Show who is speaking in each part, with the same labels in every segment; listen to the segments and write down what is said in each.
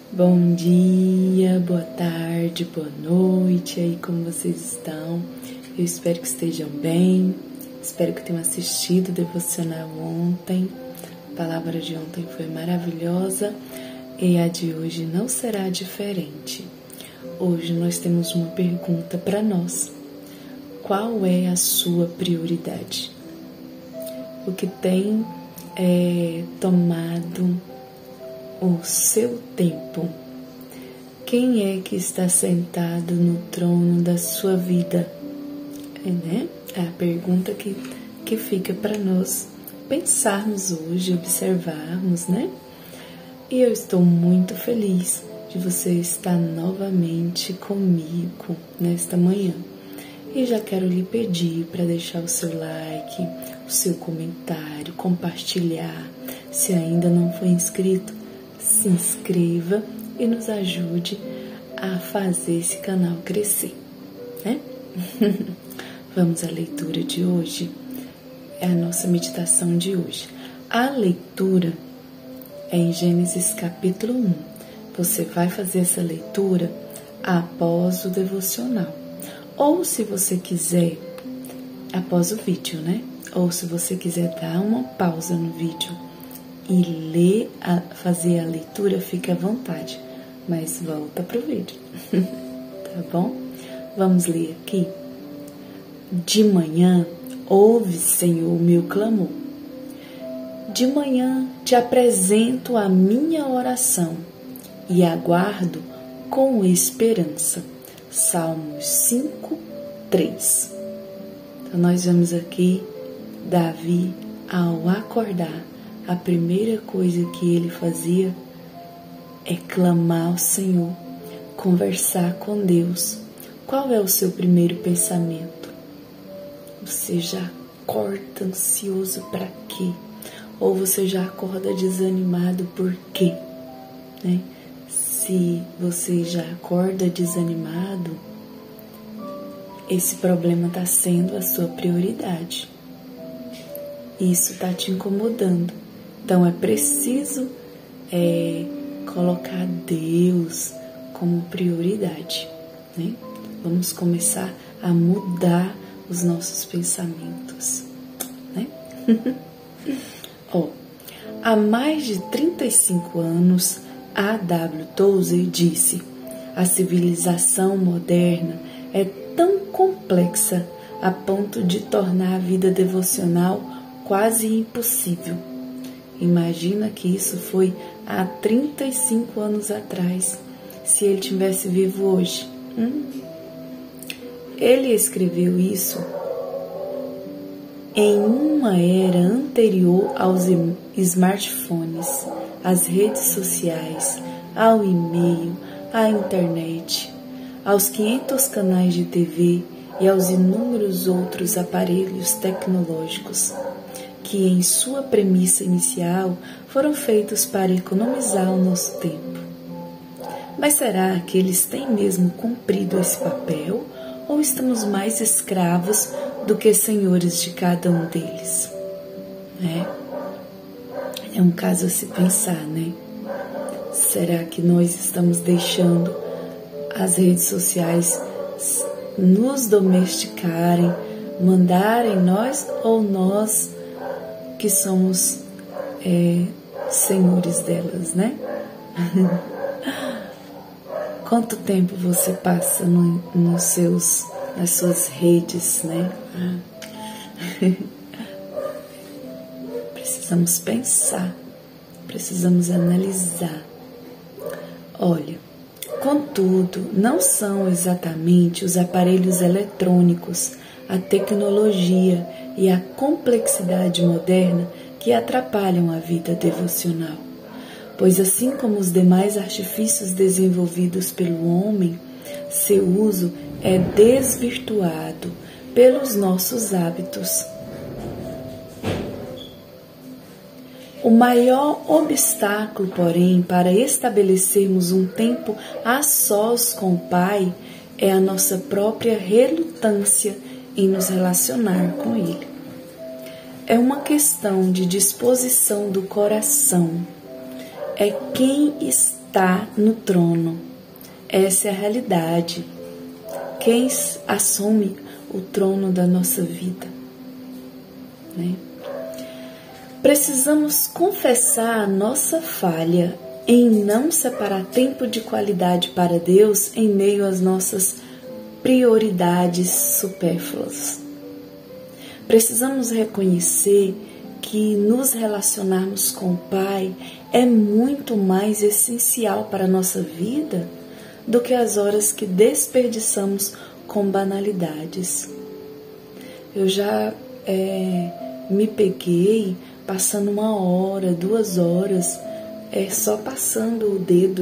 Speaker 1: Bom dia, boa tarde, boa noite, aí como vocês estão? Eu espero que estejam bem, espero que tenham assistido o devocional ontem. A palavra de ontem foi maravilhosa e a de hoje não será diferente. Hoje nós temos uma pergunta para nós. Qual é a sua prioridade? O que tem tomado o seu tempo? Quem é que está sentado no trono da sua vida? É a pergunta que fica para nós pensarmos hoje, observarmos, né? E eu estou muito feliz de você estar novamente comigo nesta manhã. E já quero lhe pedir para deixar o seu like, o seu comentário, compartilhar. Se ainda não foi inscrito, se inscreva e nos ajude a fazer esse canal crescer, né? Vamos à leitura de hoje, é a nossa meditação de hoje. A leitura é em Gênesis capítulo 1. Você vai fazer essa leitura após o devocional. Ou se você quiser, após o vídeo, né? Ou se você quiser dar uma pausa no vídeo e ler, fazer a leitura, fique à vontade, mas volta para o vídeo, tá bom? Vamos ler aqui. De manhã, ouve, Senhor, o meu clamor. De manhã te apresento a minha oração e aguardo com esperança. Salmos 5, 3. Então nós vemos aqui Davi, ao acordar, a primeira coisa que ele fazia é clamar ao Senhor, conversar com Deus. Qual é o seu primeiro pensamento? Você já acorda ansioso para quê? Ou você já acorda desanimado por quê? Né? Se você já acorda desanimado, esse problema está sendo a sua prioridade. Isso está te incomodando. Então é preciso colocar Deus como prioridade, né? Vamos começar a mudar os nossos pensamentos, né? Há mais de 35 anos, A.W. Tozer disse: a civilização moderna é tão complexa a ponto de tornar a vida devocional quase impossível. Imagina que isso foi há 35 anos atrás, se ele tivesse vivo hoje. Ele escreveu isso em uma era anterior aos smartphones, às redes sociais, ao e-mail, à internet, aos 500 canais de TV e aos inúmeros outros aparelhos tecnológicos que, em sua premissa inicial, foram feitos para economizar o nosso tempo. Mas será que eles têm mesmo cumprido esse papel, ou estamos mais escravos do que senhores de cada um deles? É um caso a se pensar, né? Será que nós estamos deixando as redes sociais nos domesticarem, mandarem nós, ou nós que somos senhores delas, né? Quanto tempo você passa nas suas redes, né? Precisamos pensar, precisamos analisar. Olha, contudo, não são exatamente os aparelhos eletrônicos, a tecnologia e a complexidade moderna que atrapalham a vida devocional. Pois assim como os demais artifícios desenvolvidos pelo homem, seu uso é desvirtuado pelos nossos hábitos. O maior obstáculo, porém, para estabelecermos um tempo a sós com o Pai é a nossa própria relutância em nos relacionar com Ele. É uma questão de disposição do coração. é quem está no trono. Essa é a realidade. Quem assume o trono da nossa vida, né? Precisamos confessar a nossa falha em não separar tempo de qualidade para Deus em meio às nossas prioridades supérfluas. Precisamos reconhecer que nos relacionarmos com o Pai é muito mais essencial para a nossa vida do que as horas que desperdiçamos com banalidades. Eu já me peguei passando 1 hora, 2 horas, só passando o dedo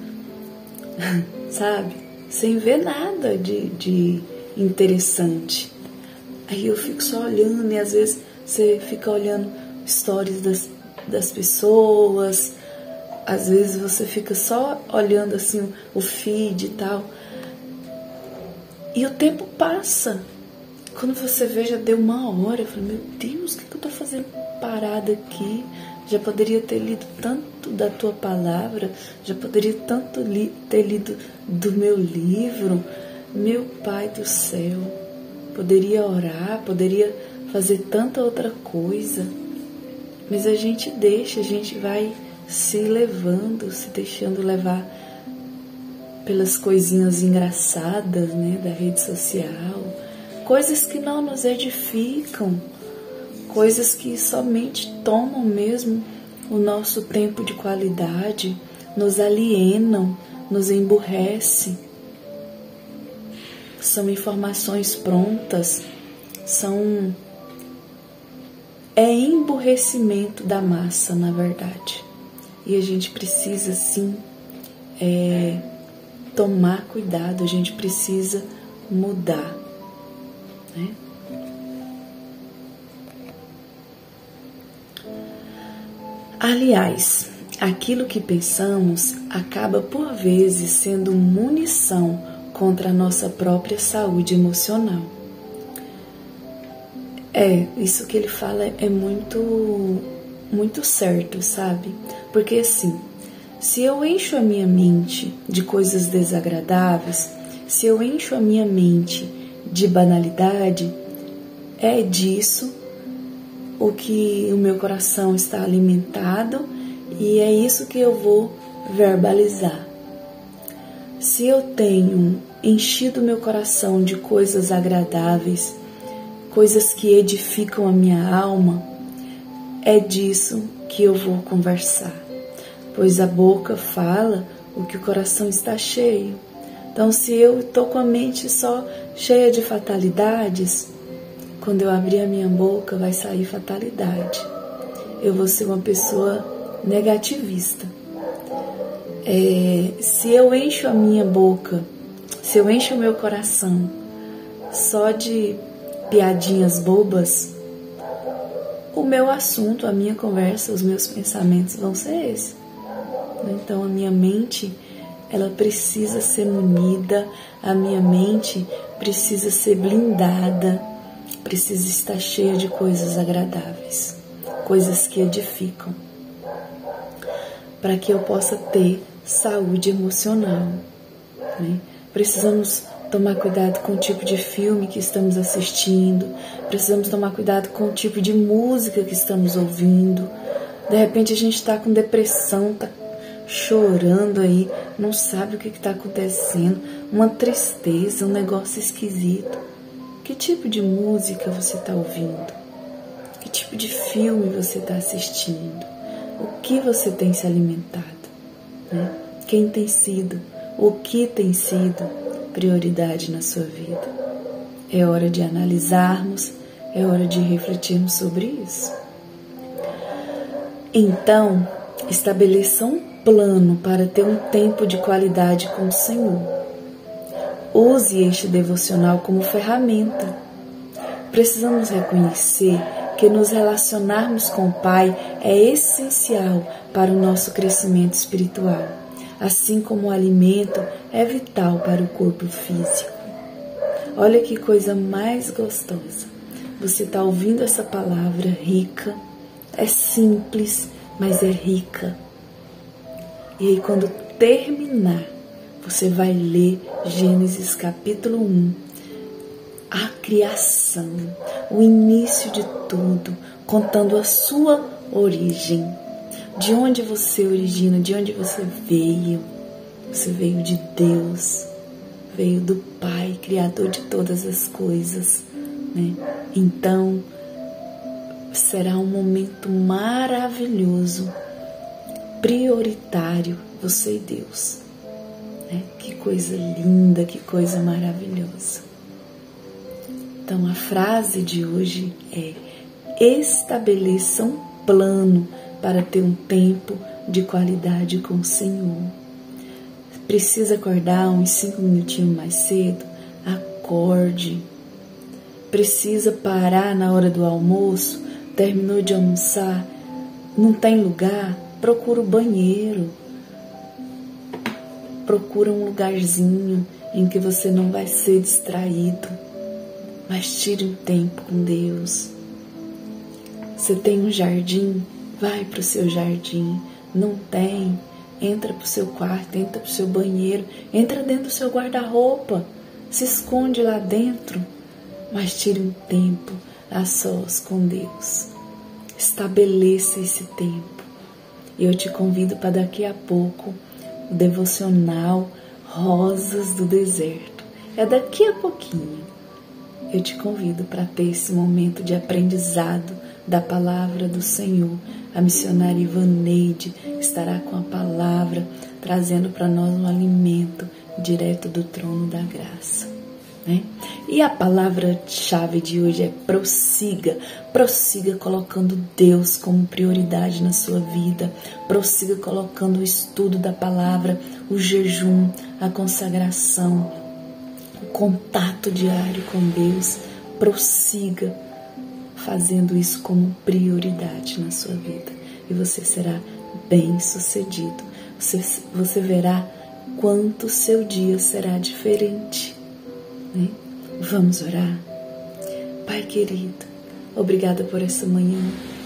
Speaker 1: sabe? Sem ver nada de interessante. Aí eu fico só olhando, e às vezes você fica olhando stories das pessoas, às vezes você fica só olhando assim o feed e tal. E o tempo passa. Quando você vê, já deu 1 hora. Eu falei, meu Deus, o que eu tô fazendo parada aqui? Já poderia ter lido tanto da tua palavra, já poderia tanto ter lido do meu livro. Meu Pai do céu, poderia orar, poderia fazer tanta outra coisa. Mas a gente vai se levando, se deixando levar pelas coisinhas engraçadas, né, da rede social, coisas que não nos edificam, coisas que somente tomam mesmo o nosso tempo de qualidade, nos alienam, nos emburrecem. São informações prontas, é emburrecimento da massa, na verdade. E a gente precisa, sim, tomar cuidado, a gente precisa mudar, né? Aliás, aquilo que pensamos acaba por vezes sendo munição contra a nossa própria saúde emocional. Isso que ele fala é muito certo, sabe? Porque assim, se eu encho a minha mente de coisas desagradáveis, se eu encho a minha mente de banalidade, é disso o que o meu coração está alimentado e é isso que eu vou verbalizar. Se eu tenho enchido meu coração de coisas agradáveis, coisas que edificam a minha alma, é disso que eu vou conversar, pois a boca fala o que o coração está cheio. Então, se eu estou com a mente só cheia de fatalidades, quando eu abrir a minha boca vai sair fatalidade. Eu vou ser uma pessoa negativista. Se eu encho a minha boca, se eu encho o meu coração só de piadinhas bobas, o meu assunto, a minha conversa, os meus pensamentos vão ser esses. Então a minha mente, ela precisa ser munida, a minha mente precisa ser blindada, precisa estar cheia de coisas agradáveis, coisas que edificam, para que eu possa ter saúde emocional, né? Precisamos tomar cuidado com o tipo de filme que estamos assistindo, precisamos tomar cuidado com o tipo de música que estamos ouvindo. De repente a gente está com depressão, está chorando aí, não sabe o que está acontecendo, uma tristeza, um negócio esquisito. Que tipo de música você está ouvindo? Que tipo de filme você está assistindo? O que você tem se alimentado, né? Quem tem sido, o que tem sido prioridade na sua vida? É hora de analisarmos, é hora de refletirmos sobre isso. Então, estabeleça um plano para ter um tempo de qualidade com o Senhor. Use este devocional como ferramenta. Precisamos reconhecer que nos relacionarmos com o Pai é essencial para o nosso crescimento espiritual, assim como o alimento é vital para o corpo físico. Olha que coisa mais gostosa. Você está ouvindo essa palavra rica, é simples, mas é rica. E aí quando terminar, você vai ler Gênesis capítulo 1, a criação, o início de tudo, contando a sua origem. De onde você origina, de onde você veio. Você veio de Deus, veio do Pai, Criador de todas as coisas, né? Então, será um momento maravilhoso, prioritário, você e Deus, né? Que coisa linda, que coisa maravilhosa. Então, a frase de hoje é: estabeleça um plano para ter um tempo de qualidade com o Senhor. Precisa acordar uns 5 minutinhos mais cedo? Acorde. Precisa parar na hora do almoço? Terminou de almoçar? Não tem lugar? Procura o banheiro. Procura um lugarzinho em que você não vai ser distraído. Mas tire um tempo com Deus. Você tem um jardim? Vai para o seu jardim. Não tem? Entra para o seu quarto, entra para o seu banheiro, entra dentro do seu guarda-roupa, se esconde lá dentro, mas tire um tempo a sós com Deus. Estabeleça esse tempo. E eu te convido para daqui a pouco o devocional Rosas do Deserto. É daqui a pouquinho. Eu te convido para ter esse momento de aprendizado da palavra do Senhor. A missionária Ivaneide estará com a palavra, trazendo para nós um alimento direto do trono da graça, né? E a palavra-chave de hoje é prossiga. Prossiga colocando Deus como prioridade na sua vida. Prossiga colocando o estudo da palavra, o jejum, a consagração, o contato diário com Deus. Prossiga fazendo isso como prioridade na sua vida. E você será bem sucedido. Você verá quanto seu dia será diferente, né? Vamos orar? Pai querido, obrigada por essa manhã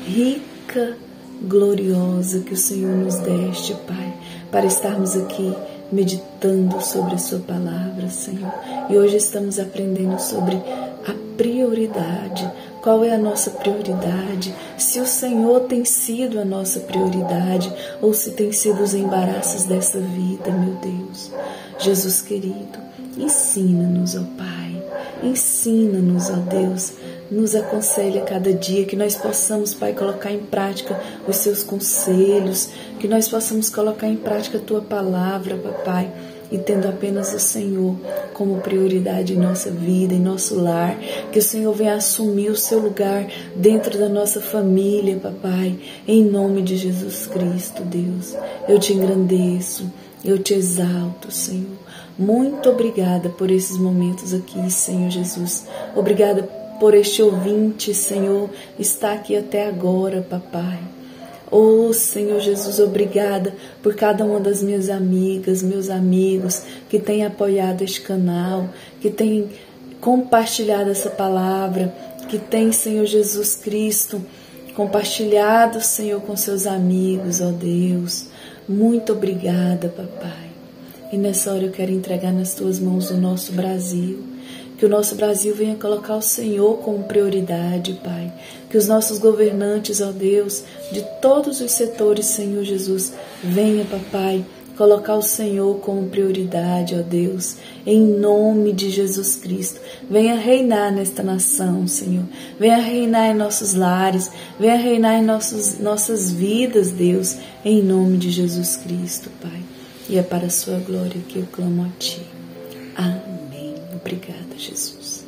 Speaker 1: rica, gloriosa que o Senhor nos deste, Pai, para estarmos aqui meditando sobre a sua palavra, Senhor. E hoje estamos aprendendo sobre a prioridade. Qual é a nossa prioridade? Se o Senhor tem sido a nossa prioridade ou se tem sido os embaraços dessa vida, meu Deus. Jesus querido, ensina-nos, ó Pai. Ensina-nos, ó Deus. Nos aconselha a cada dia que nós possamos, Pai, colocar em prática os seus conselhos, que nós possamos colocar em prática a Tua palavra, Papai, e tendo apenas o Senhor como prioridade em nossa vida, em nosso lar, que o Senhor venha assumir o seu lugar dentro da nossa família, Papai, em nome de Jesus Cristo, Deus. Eu te engrandeço, eu te exalto, Senhor. Muito obrigada por esses momentos aqui, Senhor Jesus. Obrigada por este ouvinte, Senhor, está aqui até agora, Papai. Oh, Senhor Jesus, obrigada por cada uma das minhas amigas, meus amigos que têm apoiado este canal, que têm compartilhado essa palavra, que têm, Senhor Jesus Cristo, compartilhado, Senhor, com seus amigos, ó Deus. Muito obrigada, Papai. E nessa hora eu quero entregar nas Tuas mãos o nosso Brasil. Que o nosso Brasil venha colocar o Senhor como prioridade, Pai. Que os nossos governantes, ó Deus, de todos os setores, Senhor Jesus, venha, Papai, colocar o Senhor como prioridade, ó Deus, em nome de Jesus Cristo. Venha reinar nesta nação, Senhor. Venha reinar em nossos lares, venha reinar em nossas vidas, Deus, em nome de Jesus Cristo, Pai. E é para a sua glória que eu clamo a Ti. Amém. Obrigada, Jesus.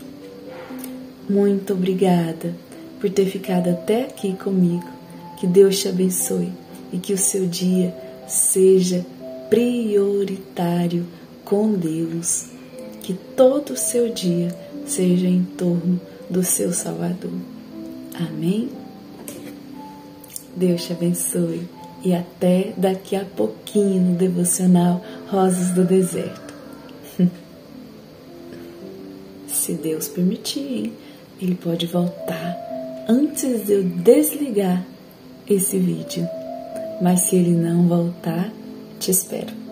Speaker 1: Muito obrigada por ter ficado até aqui comigo. Que Deus te abençoe e que o seu dia seja prioritário com Deus. Que todo o seu dia seja em torno do seu Salvador. Amém? Deus te abençoe e até daqui a pouquinho no devocional Rosas do Deserto. Se Deus permitir, hein? Ele pode voltar antes de eu desligar esse vídeo. Mas se Ele não voltar, Te espero.